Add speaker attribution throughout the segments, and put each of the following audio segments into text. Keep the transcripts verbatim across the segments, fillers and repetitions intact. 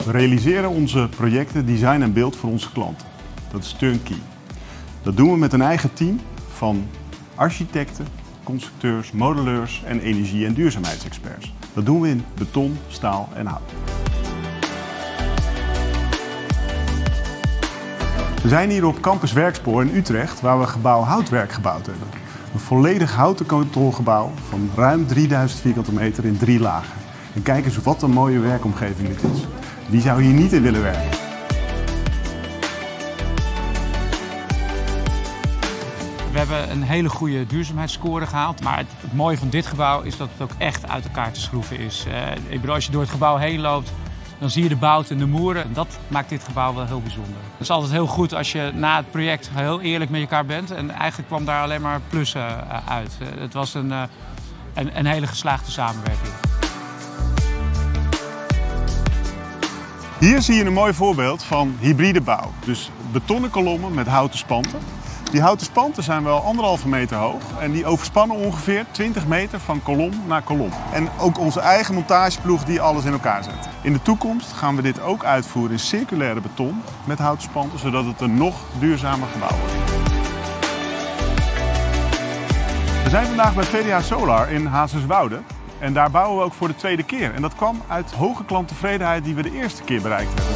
Speaker 1: We realiseren onze projecten design en beeld voor onze klanten. Dat is turnkey. Dat doen we met een eigen team van architecten, constructeurs, modelleurs en energie- en duurzaamheidsexperts. Dat doen we in beton, staal en hout. We zijn hier op Campus Werkspoor in Utrecht, waar we gebouw Houtwerk gebouwd hebben. Een volledig houten kantoorgebouw van ruim drieduizend vierkante meter in drie lagen. En kijk eens wat een mooie werkomgeving dit is. Wie zou hier niet in willen werken?
Speaker 2: We hebben een hele goede duurzaamheidsscore gehaald. Maar het, het mooie van dit gebouw is dat het ook echt uit elkaar te schroeven is. Uh, ik bedoel, als je door het gebouw heen loopt, dan zie je de bouten en de moeren. En dat maakt dit gebouw wel heel bijzonder. Het is altijd heel goed als je na het project heel eerlijk met elkaar bent. En eigenlijk kwam daar alleen maar plussen uh, uit. Uh, het was een, uh, een, een hele geslaagde samenwerking.
Speaker 1: Hier zie je een mooi voorbeeld van hybride bouw. Dus betonnen kolommen met houten spanten. Die houten spanten zijn wel anderhalve meter hoog en die overspannen ongeveer twintig meter van kolom naar kolom. En ook onze eigen montageploeg die alles in elkaar zet. In de toekomst gaan we dit ook uitvoeren in circulaire beton met houten spanten, zodat het een nog duurzamer gebouw wordt. We zijn vandaag bij V D A Solar in Hazerswoude. En daar bouwen we ook voor de tweede keer. En dat kwam uit hoge klanttevredenheid die we de eerste keer bereikt hebben.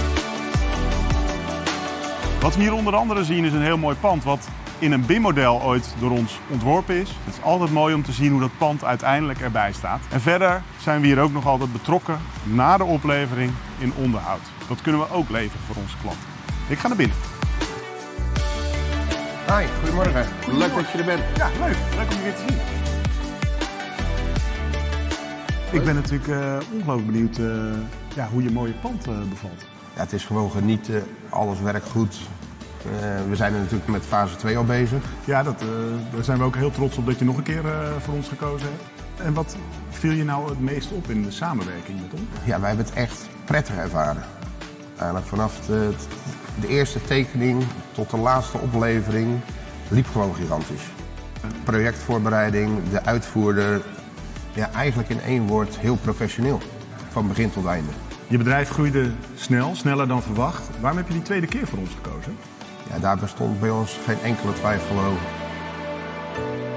Speaker 1: Wat we hier onder andere zien is een heel mooi pand wat in een B I M-model ooit door ons ontworpen is. Het is altijd mooi om te zien hoe dat pand uiteindelijk erbij staat. En verder zijn we hier ook nog altijd betrokken na de oplevering in onderhoud. Dat kunnen we ook leveren voor onze klanten. Ik ga naar binnen.
Speaker 3: Hi, goedemorgen. Goedemorgen. Leuk dat je er bent.
Speaker 1: Ja, leuk. Leuk om je weer te zien. Ik ben natuurlijk uh, ongelooflijk benieuwd uh, ja, hoe je mooie pand uh, bevalt.
Speaker 3: Ja, het is gewoon genieten, alles werkt goed. Uh, we zijn er natuurlijk met fase twee al bezig.
Speaker 1: Ja, dat, uh, daar zijn we ook heel trots op dat je nog een keer uh, voor ons gekozen hebt. En wat viel je nou het meest op in de samenwerking met ons?
Speaker 3: Ja, wij hebben het echt prettig ervaren. Eigenlijk vanaf de, de eerste tekening tot de laatste oplevering liep gewoon gigantisch. Projectvoorbereiding, de uitvoerder, ja, eigenlijk in één woord heel professioneel. Van begin tot einde.
Speaker 1: Je bedrijf groeide snel, sneller dan verwacht. Waarom heb je die tweede keer voor ons gekozen?
Speaker 3: Ja, daar bestond bij ons geen enkele twijfel over.